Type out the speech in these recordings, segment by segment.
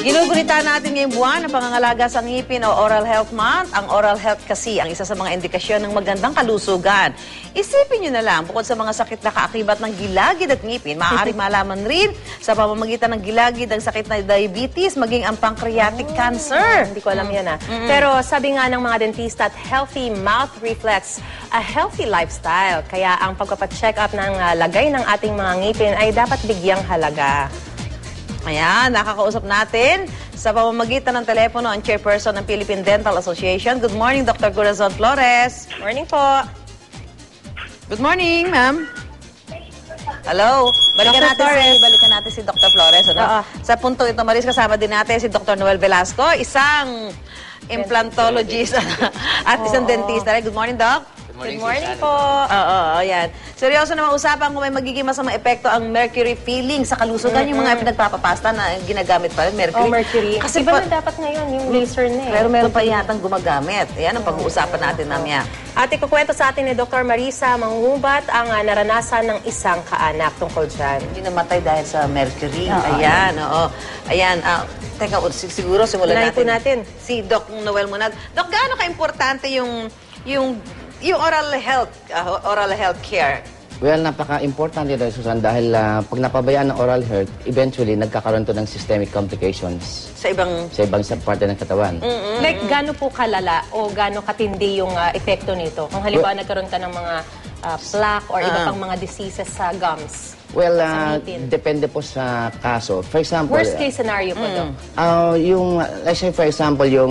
Ginugunita natin ngayong buwan ang pangangalaga sa ngipin o Oral Health Month. Ang oral health kasi ang isa sa mga indikasyon ng magandang kalusugan. Isipin nyo na lang, bukod sa mga sakit na kaakibat ng gilagid at ngipin, maaari malaman rin sa pamamagitan ng gilagid ang sakit na diabetes, maging ang pancreatic cancer. Hindi ko alam yan Pero sabi nga ng mga dentista at healthy mouth reflects a healthy lifestyle. Kaya ang pagpapacheck up ng lagay ng ating mga ngipin ay dapat bigyang halaga. Ayan, nakakausap natin sa pamamagitan ng telepono ang chairperson ng Philippine Dental Association. Good morning, Dr. Corazon Flores. Morning po. Good morning, ma'am. Hello. Balikan natin si Dr. Flores. Ano? Sa punto ito, Maris, kasama din natin si Dr. Noel Velasco, isang implantologist at isang dentista. Good morning, Doc. Good morning po. Ayan. Seryoso naman usapan kung may magiging masamang epekto ang mercury filling sa kalusugan, yung mga pinagpapapasta na ginagamit pa rin, mercury. Mercury. Kasi iba na dapat ngayon, yung laser na Pero meron pa yatang gumagamit. Ayan ang pag-uusapan natin mamaya. At ikukwento sa atin ni Dr. Marisa Manghubat ang naranasan ng isang kaanak tungkol dyan. Hindi namatay dahil sa mercury. Ayan, oo. Ayan, teka, siguro simulan natin. Si Doc Noel muna. Doc, gaano ka-importante yung oral health care? Well, napaka-importante dahil, Susan, dahil pag napabayaan ng oral health, eventually nagkakaroon to ng systemic complications Sa ibang parte ng katawan. Like, gaano po kalala o gaano katindi yung epekto nito? Kung halimbawa nagkaroon ka ng mga plaque or iba pang mga diseases sa gums. Well, depende po sa kaso. For example, Worst case scenario po, Doc. Let's say, for example, yung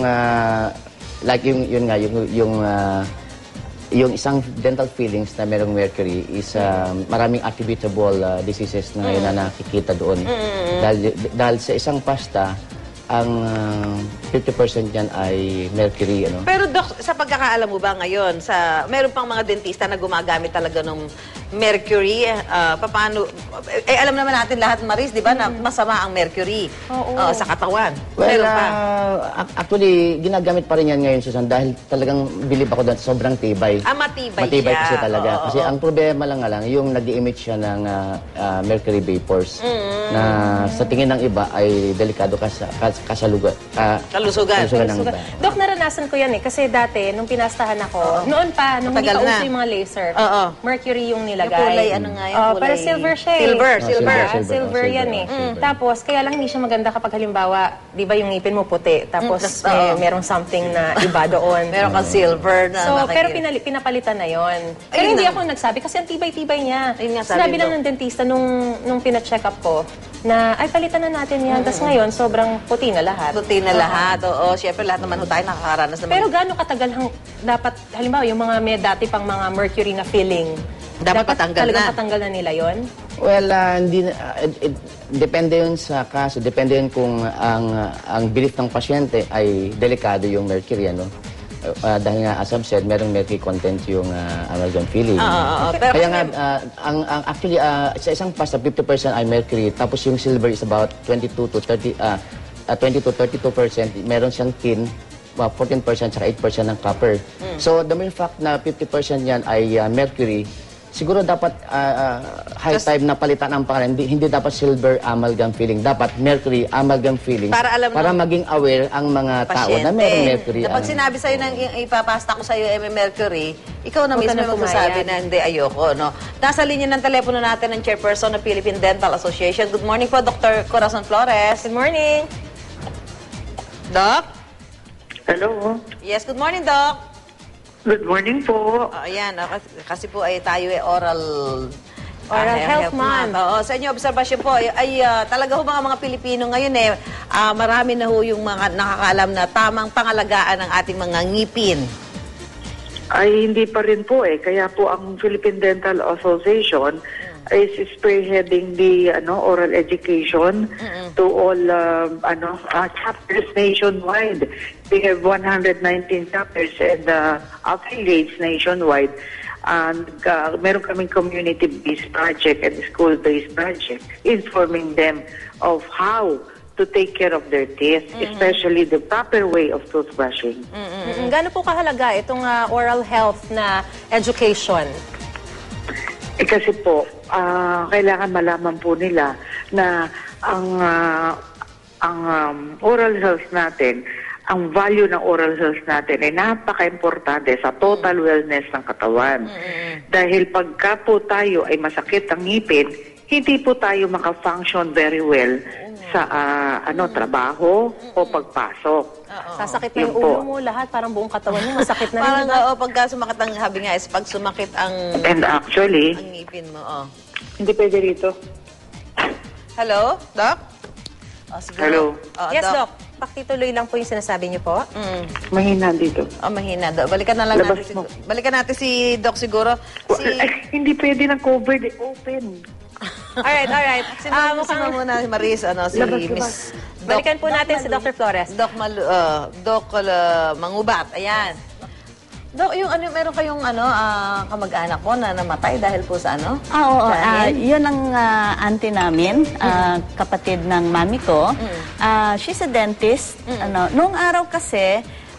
isang dental fillings na merong mercury is maraming attributable diseases na ngayon na nakikita doon. Dahil sa isang pasta, ang 50% yan ay mercury. Pero Doc, sa pagkakaalam mo ba ngayon, meron pang mga dentista na gumagamit talaga ng mercury? Paano? Alam naman natin lahat, Maris, di ba, na masama ang mercury sa katawan. Well, actually, ginagamit pa rin yan ngayon, Susan, dahil talagang bilib ako doon, sobrang tibay. Matibay Matibay siya. kasi talaga. Kasi ang problema lang yung nag-i-emit siya ng mercury vapors na sa tingin ng iba ay delikado kalusugan ng iba. Dok, naranasan ko yan kasi dati, nung pinastahan ako, noon pa, nung hindi pa uso yung mga laser, mercury yung nilagay. Yung kulay, ano nga yung kulay? Para silver siya Silver yan Tapos, kaya lang hindi siya maganda kapag halimbawa, di ba yung ngipin mo puti, tapos merong something na iba doon. Meron kang silver na pero pinapalitan na yon. Pero hindi ako nagsabi kasi ang tibay-tibay niya. Sinabi lang ng dentista nung pina-check up ko, na ay palitan na natin yan. Tapos ngayon, sobrang puti na lahat. Puti na lahat, oo. Siyempre, lahat naman tayo nakakaranas naman. Pero gaano katagal dapat, halimbawa, yung mga may dati pang mga mercury na filling, dapat talagang patanggal na nila yon? Well, depende yun sa kaso. Depende yun kung ang belief ng pasyente ay delikado yung mercury, dahil nga, as I've said, merong mercury content yung amalgam filling. Kaya nga, actually, sa isang pasta, 50% ay mercury, tapos yung silver is about 20 to 32%. Meron siyang tin, 14% saka 8% ng copper. So, the mere fact na 50% yan ay mercury, siguro dapat high time na palitan ang pangalan. Hindi dapat silver amalgam filling. Dapat mercury amalgam filling. Para maging aware ang mga tao na mayroong mercury. Pag sinabi sa'yo na ipapasta ko sa'yo may mercury, ikaw na mismo magsasabi na hindi, ayoko. Nasa linya ng telepono natin ng chairperson ng Philippine Dental Association. Good morning po, Dr. Corazon Flores. Good morning. Doc? Hello. Yes, good morning, Doc. Good morning po. Ayan, kasi po ay tayo oral health month. Sa inyo, obserbasyon po, ay talaga ho mga Pilipino ngayon marami na ho yung mga nakakaalam na tamang pangalagaan ng ating mga ngipin. Ay, hindi pa rin po Kaya po ang Philippine Dental Association is spearheading the oral education to all chapters nationwide. We have 119 chapters and affiliates nationwide. And meron kaming community-based project and school-based project informing them of how to take care of their teeth, especially the proper way of toothbrushing. Gaano po kahalaga itong oral health na education? Kasi po, kailangan malaman po nila na ang ang oral health natin, ang value ng oral health natin ay napaka-importante sa total wellness ng katawan. Dahil pagka po tayo ay masakit ang ngipin, hindi po tayo maka-function very well sa trabaho o pagpasok. Sasakit na Yun yung ulo po. mo, lahat, parang buong katawan mo, masakit na rin. Parang, diba? pagka sumakit ang, sabi nga, is pag sumakit ang And actually, ngipin mo, hindi pwede rito. Hello, Doc? Siguro. Hello. Yes, Doc. Pakituloy lang po yung sinasabi niyo po. Mahina dito. Mahina, Doc. Balikan na lang Labas natin. mo. Balikan natin si Doc siguro. Ay, hindi pwede na covered, open. Alright. Sino muna si Maris, si Labas. Miss Balikan po natin si Dr. Flores. Doc Mangubat. Ayan. Doc, meron kayong kamag-anak mo na namatay dahil po sa Oo. dahil? Yun ang auntie namin, kapatid ng mami ko. She's a dentist. Noong araw kasi,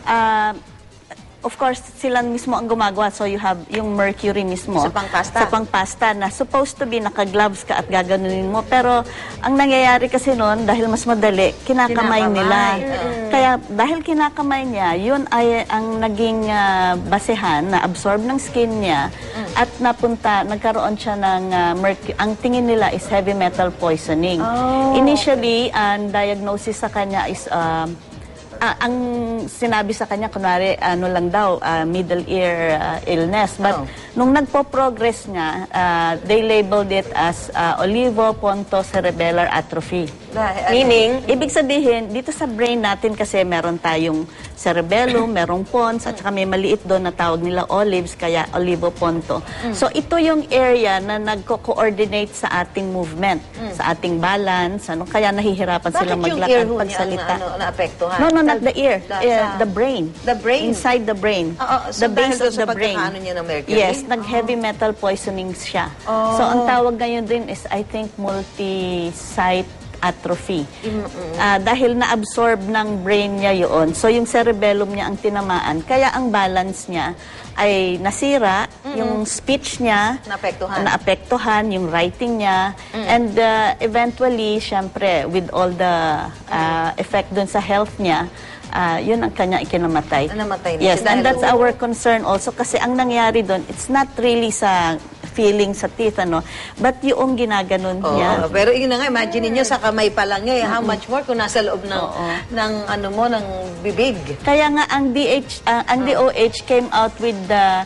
of course, sila mismo ang gumagawa. So you have yung mercury mismo. Sa pangpasta. Sa pangpasta na supposed to be naka-gloves ka at gaganunin mo. Pero ang nangyayari kasi noon, dahil mas madali, kinakamay nila. Kaya dahil kinakamay niya, yun ay ang naging basehan na absorb ng skin niya at nagkaroon siya ng ang tingin nila is heavy metal poisoning. Initially, ang diagnosis sa kanya is ang sinabi sa kanya, kunwari, lang daw, middle ear illness. But nung nagpo-progress nga, they labeled it as olivopontocerebellar atrophy. Meaning, ibig sabihin, dito sa brain natin kasi meron tayong cerebellum, merong pons, at saka may maliit doon na tawag nila olives, kaya olivoponto. So ito yung area na nagko-coordinate sa ating movement, sa ating balance, kaya nahihirapan silang maglakad, pagsalita. Naapektuhan? No, not the ear. The brain. The brain? Inside the brain. So The base dahil of the sa brain. pagkakaano niya ng mercury? Yes, nag-heavy metal poisoning siya. So, ang tawag ngayon din is, I think, multi-site atrophy. Dahil na-absorb ng brain niya yun. So, yung cerebellum niya ang tinamaan. Kaya ang balance niya ay nasira, yung speech niya naapektuhan, yung writing niya, and eventually, syempre, with all the effect dun sa health niya, yun ang kanya ikinamatay. Namatay na Yes, siya and dahil- that's our concern also kasi ang nangyari dun, it's not really sa feeling sa teeth, but yung ginaganon niya. Pero yun na nga, imagine niyo sa kamay pa lang niya, how much more kung nasa loob ng ng bibig. Kaya nga ang DOH came out with the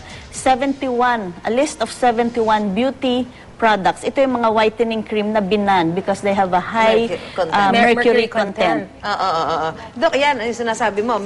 a list of 71 beauty products. Ito yung mga whitening cream na binan because they have a high mercury content. Dok, yan, yung sinasabi mo,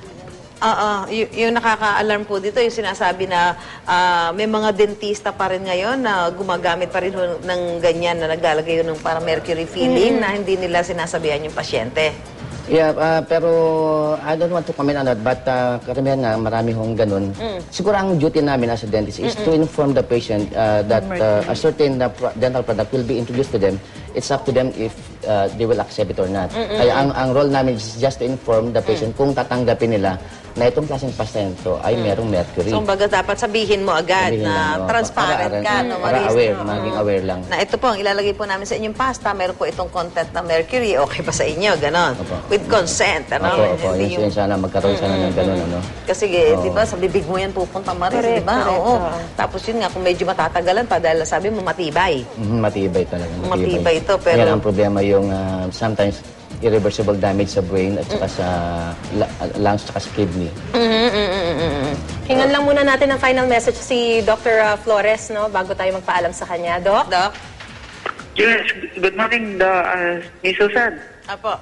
yung nakaka-alarm po dito, yung sinasabi na may mga dentista pa rin ngayon na gumagamit pa rin ng ganyan na naglalagay yun ng parang mercury filling na hindi nila sinasabihan yung pasyente. Yeah, pero I don't want to comment on that, but karamihan nga, marami hong ganun. Siguro ang duty namin as a dentist is to inform the patient that a certain dental product will be introduced to them. It's up to them if they will accept it or not. Kaya ang role namin is just to inform the patient kung tatanggapin nila na itong klaseng pasta nito ay merong mercury. So, baga dapat sabihin mo agad Sabihin na lang, transparent ka, no, para Maris? aware, maging aware lang. Na ito po, ang ilalagay po namin sa inyong pasta, meron po itong content na mercury, okay pa sa inyo, ganon. Opo. With consent, Opo, Hindi yun sana magkaroon sana ng ganun, Kasi, di ba, sa bibig mo yan pupunta, Maris, di ba? Oo. Tapos yun nga, kung medyo matatagalan pa, dahil sabi mo matibay. Matibay talaga. Matibay ito, pero- Yan ang problema yung sometimes irreversible damage sa brain at saka sa lungs at saka sa kidney. Hingan lang muna natin ang final message si Dr. Flores, bago tayo magpaalam sa kanya. Doc? Doc? Yes, good morning, Miss Susan. Apo.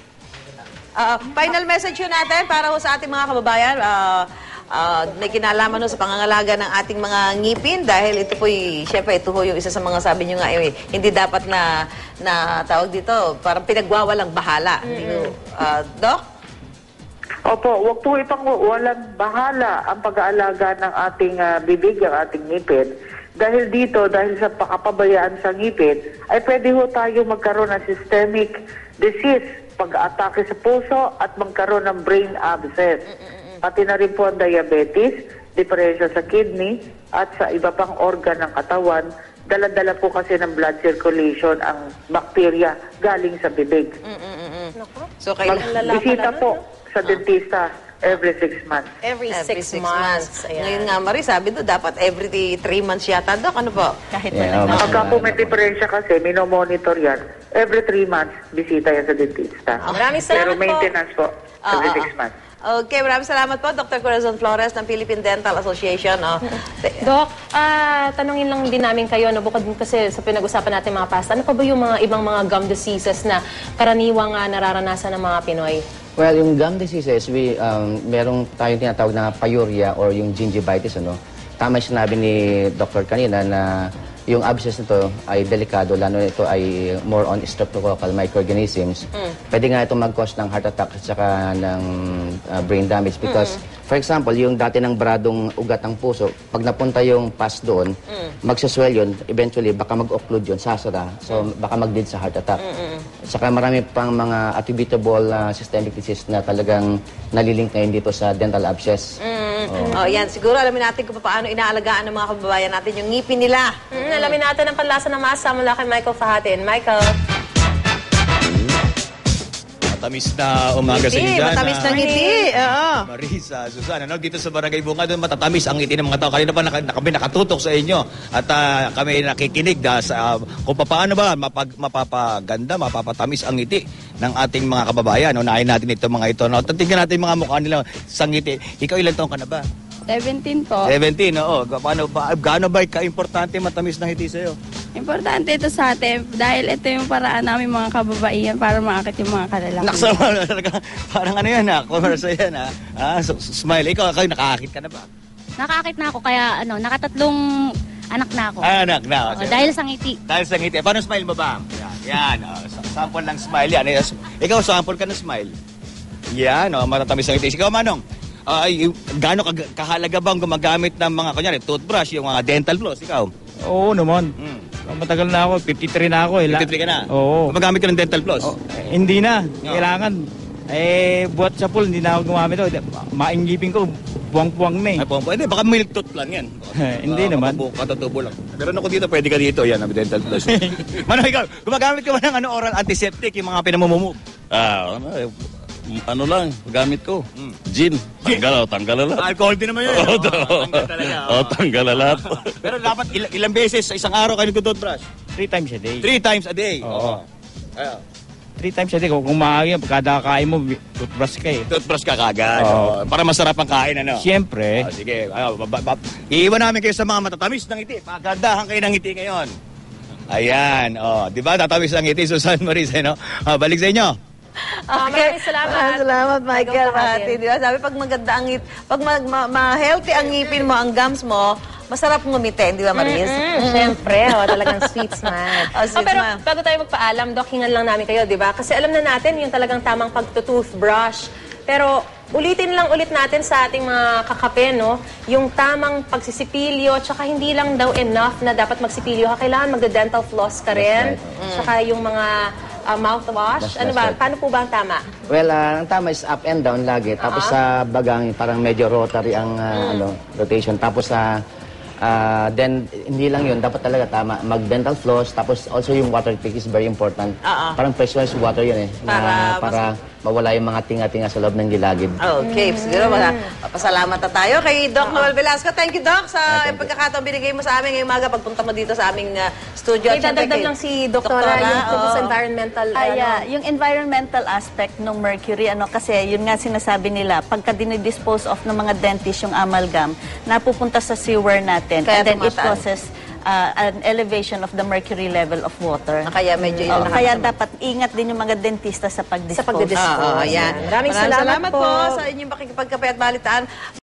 Final message yun natin para ho sa ating mga kababayan. May kinalaman ho sa pangangalaga ng ating mga ngipin dahil ito po'y, syempre, ito ho yung isa sa mga sabi nyo nga, hindi dapat na tawag dito, parang pinagwawalang bahala. Doc? Opo, wag po itong walang bahala ang pag-aalaga ng ating bibig, ang ating ngipin. Dahil dito, dahil sa pakapabayaan sa ngipin, ay pwede ho tayo magkaroon ng systemic disease, pag-atake sa puso at magkaroon ng brain abscess. Pati na rin po ang diabetes, diferensya sa kidney at sa iba pang organ ng katawan. Dala-dala po kasi ng blood circulation ang bacteria galing sa bibig. So, kailangan Bisita po sa dentista every 6 months. Every 6 months. Ayan. Ngayon nga, Marie, sabi doon, dapat every 3 months yata, Dok. Ano po? Kahit Yeah, na Pagka po may diferensya kasi, minomonitor yan. Every 3 months, bisita yan sa dentista. Maraming salamat Pero po. maintenance po, every 6 months. Okay, maraming salamat po, Dr. Corazon Flores ng Philippine Dental Association. Oh. Doc, tanungin lang din namin kayo, no, bukod kasi sa pinag-usapan natin mga pasta, ano pa ba yung mga ibang mga gum diseases na karaniwang nararanasan ng mga Pinoy? Well, yung gum diseases, merong tayong tinatawag na pyuria or yung gingivitis, ano. Tama yung sinabi ni Dr. kanina na yung abscess nito ay delikado, lalo na ito ay more on streptococcal microorganisms. Pwede nga ito mag-cause ng heart attack at saka ng brain damage because, for example, yung dati ng bradong ugat ng puso, pag napunta yung pus doon, magsaswell yun, eventually baka mag-occlude yun, sasara, so baka mag-lead sa heart attack. Saka marami pang mga attributable systemic disease na talagang nalilink ngayon dito sa dental abscess. Oh, yan. Siguro alamin natin kung paano inaalagaan ng mga kababayan natin yung ngipin nila. Alamin natin ang panlasa ng masa mula kay Michael Fahatin. Michael. Matamis na umaga sa inyo dyan. Matamis na ngiti. Oo. Marisa, Susan, ano, dito sa Barangay Bunga, doon matatamis ang ngiti ng mga tao. Kanina pa kami nakatutok sa inyo at kami nakikinig sa kung paano ba mapapaganda, mapapatamis ang ngiti ng ating mga kababayan. Unahin natin ito mga ito. No? Tingnan natin mga mukha nila sa ngiti. Ikaw ilang taon ka na ba? 17 po. 17, oo. Gaano ba ka-importante matamis ng ngiti sa'yo? Importante ito sa atin dahil ito yung paraan namin mga kababaihan para maakit yung mga kalalaki. Naksama talaga. Parang ano yan kumara yan smile. Ikaw, nakakakit ka na ba? Nakakit na ako kaya nakatatlong anak na ako. Anak na. Dahil sa ngiti. Dahil sa ngiti. Paano smile mo ba? Yan. Sample ng smile yan. Ikaw, sample ka ng smile. Yan. Matatamis ang ngiti. Ikaw, Manong. Gaano kahalaga bang gumagamit ng mga, kunyari, toothbrush, yung mga dental floss? Ikaw? Oo naman. Matagal na ako. 53 na ako. 53 ka na? Oo. Gumagamit ka ng dental floss? Hindi na. Kailangan. Buhat sa pool, hindi na ako gumamit. Maingipin ko, buwang-buwang na eh. Ay, hindi, baka milk tooth lang yan. Hindi naman. Katutubo lang. Meron ako dito, pwede ka dito. Yan, ang dental floss. Mano, ikaw, gumagamit ka ba ng oral antiseptic, yung mga pinamumumog? Ano lang, gamit ko. Gin. Tanggal lahat. Alcohol din naman yun. Tanggal talaga. Tanggal lahat. Pero dapat ilang beses sa isang araw kayo nag-toothbrush? 3 times a day. 3 times a day. Oo. 3 times a day. Kung maaga, kada kain mo, toothbrush ka eh. Toothbrush ka kagad. Oo. Para masarap ang kain, ano? Siyempre. Sige. Iiwan namin kayo sa mga matatamis ng ngiti. Pagandahan kayo ng ngiti ngayon. Ayan. Di ba? Tatamis ng ngiti, Susan Marisa, no? Balik sa inyo. Maraming salamat. Salamat, Michael. Di ba? Sabi, pag maganda ang ngipin, pag ma-healthy ang ngipin mo, ang gums mo, masarap ngumitin, di ba, Maris? Siyempre, talagang sweet smile. Sweet pero smile. bago tayo magpaalam, Doc, hingan lang namin kayo, di ba? Kasi alam na natin yung talagang tamang pagtutoothbrush. Pero ulitin lang ulit natin sa ating mga kakape, no? Yung tamang pagsisipilyo, tsaka hindi lang daw enough na dapat magsipilyo ka. Kailangan magda-dental floss ka rin. Tsaka yung mga mouthwash. Ano ba? Paano po ba ang tama? Well, ang tama is up and down lagi. Tapos sa bagang, parang medyo rotary ang rotation. Tapos then, hindi lang yun. Dapat talaga tama. Mag-dental floss. Tapos also yung water pick is very important. Parang pressurized water yun eh. Para mawala yung mga tinga-tinga sa loob ng gilagid. Okay, siguro pasalamat na tayo kay Doc Noel Velasco. Thank you, Doc, sa pagkakataon binigay mo sa amin ngayong umaga pagpunta mo dito sa aming studio. May dadagdag lang si Doktora yung tungkol sa environmental. Yung environmental aspect ng mercury, kasi yun nga sinasabi nila, pagka dinidispose of ng mga dentist yung amalgam, napupunta sa sewer natin. Kaya and then it tumataan. causes an elevation of the mercury level of water. Kaya medyo yun Kaya dapat ingat din yung mga dentista sa pagdispose. Ayan. Maraming salamat po sa inyong pakikipagkape at balitaan.